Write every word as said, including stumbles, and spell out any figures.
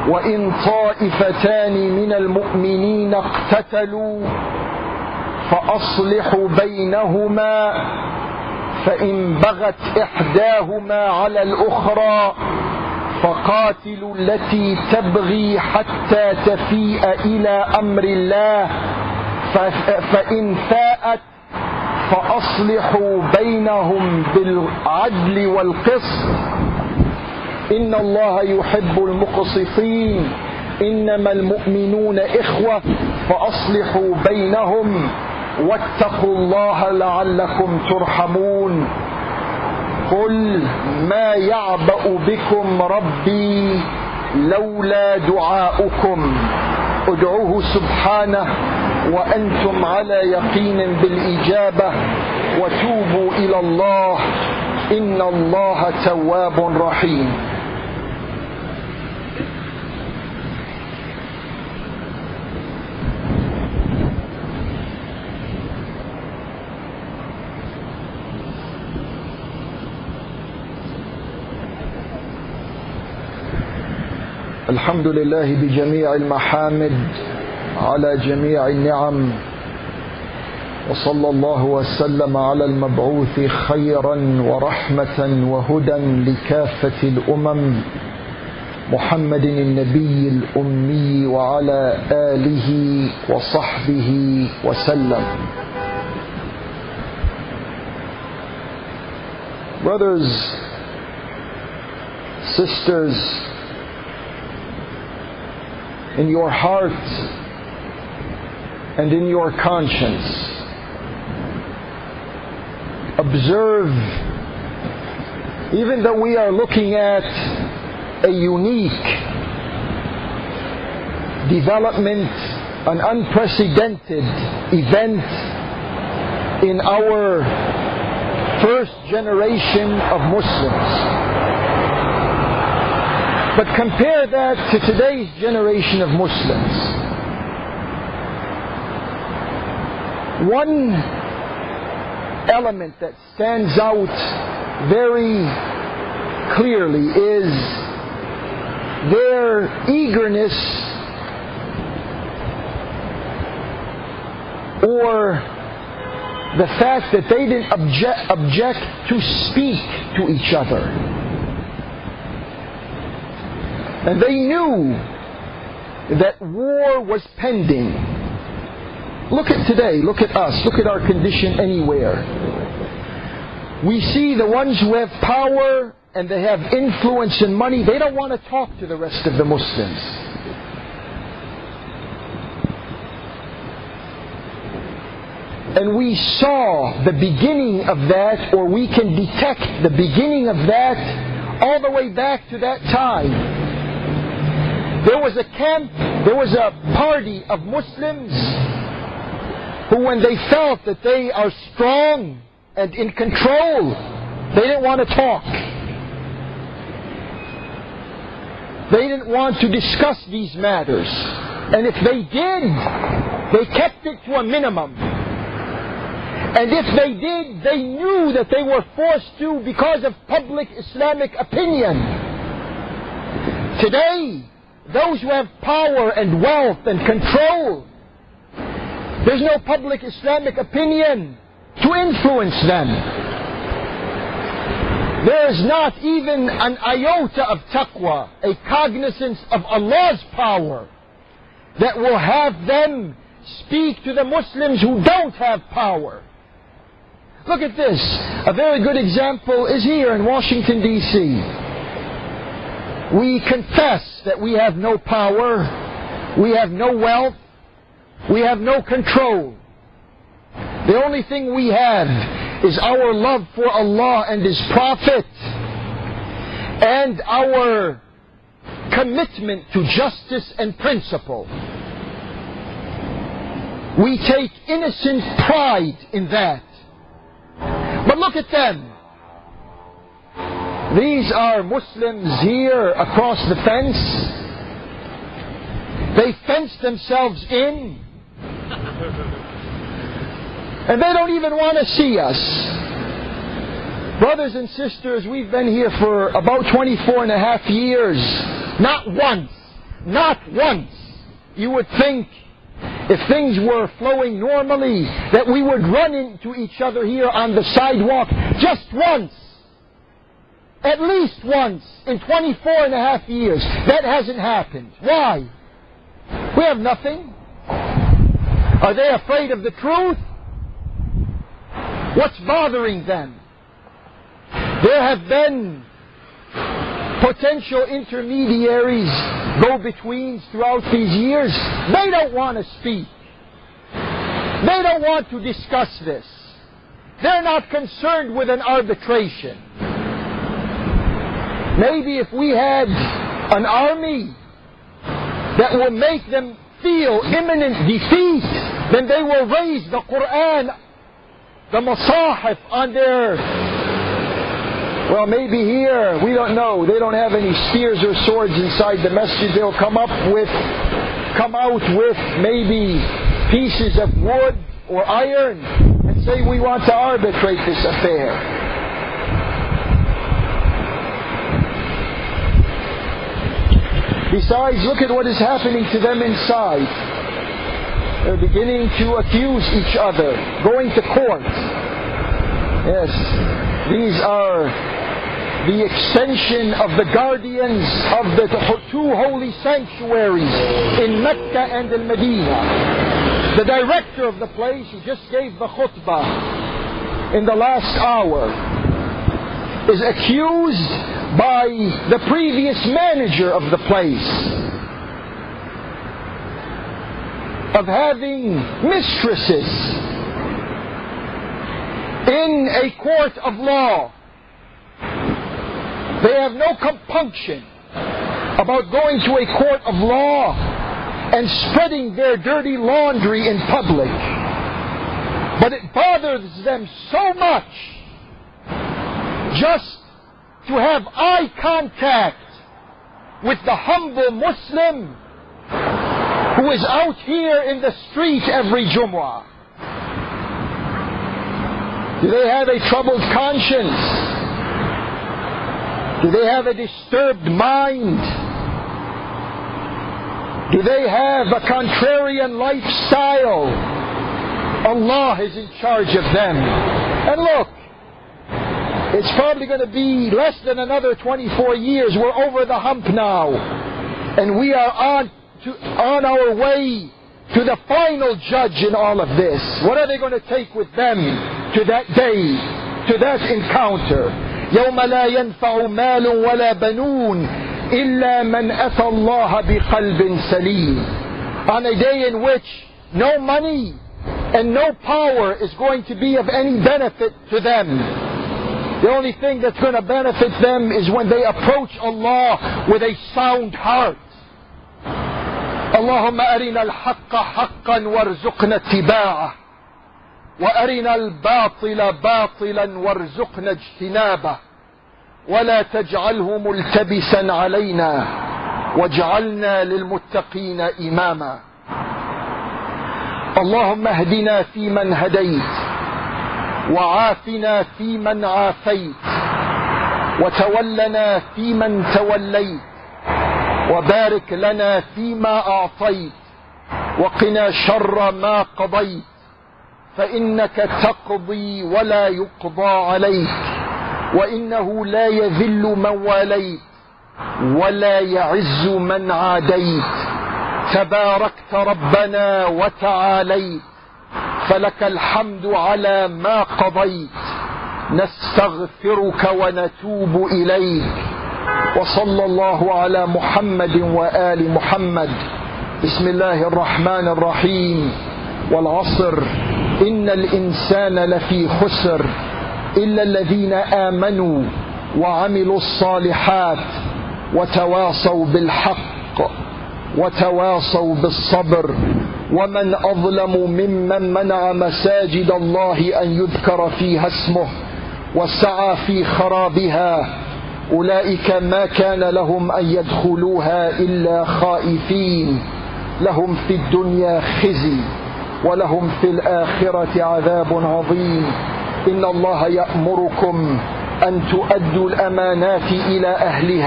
وإن طائفتان من المؤمنين اقتتلوا فأصلحوا بينهما فإن بغت إحداهما على الأخرى فقاتلوا التي تبغي حتى تفيء إلى أمر الله فإن فاءت فأصلحوا بينهم بالعدل والقسط إن الله يحب المقسطين إنما المؤمنون إخوة فأصلحوا بينهم واتقوا الله لعلكم ترحمون قل ما يعبأ بكم ربي لولا دعاؤكم ادعوه سبحانه وأنتم على يقين بالإجابة وتوبوا إلى الله إن الله تواب رحيم. الحمد لله بجميع المحامد على جميع النعم وصلى الله وسلم على المبعوث خيرا ورحمة وهدى لكافة الأمم محمد النبي الأمي وعلى آله وصحبه وسلم. Brothers, sisters, in your heart and in your conscience, observe, even though we are looking at a unique development, an unprecedented event in our first generation of Muslims. But compare that to today's generation of Muslims. One element that stands out very clearly is their eagerness or the fact that they didn't object, object to speak to each other. And they knew that war was pending. Look at today, look at us, look at our condition anywhere. We see the ones who have power and they have influence and money, they don't want to talk to the rest of the Muslims. And we saw the beginning of that, or we can detect the beginning of that all the way back to that time. There was a camp, there was a party of Muslims who, when they felt that they are strong and in control, they didn't want to talk. They didn't want to discuss these matters. And if they did, they kept it to a minimum. And if they did, they knew that they were forced to because of public Islamic opinion. Today, those who have power and wealth and control, there's no public Islamic opinion to influence them. There is not even an iota of taqwa, a cognizance of Allah's power that will have them speak to the Muslims who don't have power. Look at this. A very good example is here in Washington, D C We confess that we have no power, we have no wealth, we have no control. The only thing we have is our love for Allah and His Prophet and our commitment to justice and principle. We take innocent pride in that. But look at them. These are Muslims here across the fence. They fence themselves in. And they don't even want to see us. Brothers and sisters, we've been here for about twenty-four and a half years. Not once not once. You would think if things were flowing normally that we would run into each other here on the sidewalk just once. At least once in twenty-four and a half years. That hasn't happened. Why? We have nothing. Are they afraid of the truth? What's bothering them? There have been potential intermediaries, go-betweens throughout these years. They don't want to speak. They don't want to discuss this. They're not concerned with an arbitration. Maybe if we had an army that will make them feel imminent defeat, then they will raise the Quran, the Masahif on their... Well, maybe here, we don't know. They don't have any spears or swords inside the masjid. They'll come up with, come out with maybe pieces of wood or iron and say, we want to arbitrate this affair. Besides, look at what is happening to them inside. They're beginning to accuse each other, going to court. Yes, these are the extension of the guardians of the two holy sanctuaries in Mecca and Al-Medina. The director of the place, who just gave the khutbah in the last hour, is accused by the previous manager of the place of having mistresses in a court of law. They have no compunction about going to a court of law and spreading their dirty laundry in public. But it bothers them so much just to have eye contact with the humble Muslim who is out here in the street every Jumu'ah. Do they have a troubled conscience? Do they have a disturbed mind? Do they have a contrarian lifestyle? Allah is in charge of them. And look, it's probably going to be less than another twenty-four years. We're over the hump now. And we are on, to, on our way to the final judge in all of this. What are they going to take with them to that day, to that encounter? يوم لا ينفع مال ولا بنون إلا من أتى الله بقلب سليم. On a day in which no money and no power is going to be of any benefit to them. The only thing that's going to benefit them is when they approach Allah with a sound heart. اللهم أرنا الحق حقا وارزقنا اتباعه وأرنا الباطل باطلا وارزقنا اجتنابه ولا تجعله ملتبسا علينا واجعلنا للمتقين إماما. اللهم اهدنا فيمن هديت وعافنا فيمن عافيت وتولنا فيمن توليت وبارك لنا فيما أعطيت وقنا شر ما قضيت فإنك تقضي ولا يقضى عليك وإنه لا يذل من واليت ولا يعز من عاديت تباركت ربنا وتعاليت فلك الحمد على ما قضيت نستغفرك ونتوب إليك. وصلى الله على محمد وآل محمد. بسم الله الرحمن الرحيم. والعصر إن الإنسان لفي خسر إلا الذين آمنوا وعملوا الصالحات وتواصوا بالحق وتواصوا بالصبر. ومن أظلم ممن منع مساجد الله أن يذكر فيها اسمه وسعى في خرابها أولئك ما كان لهم أن يدخلوها إلا خائفين لهم في الدنيا خزي ولهم في الآخرة عذاب عظيم. إن الله يأمركم أن تؤدوا الأمانات إلى أهلها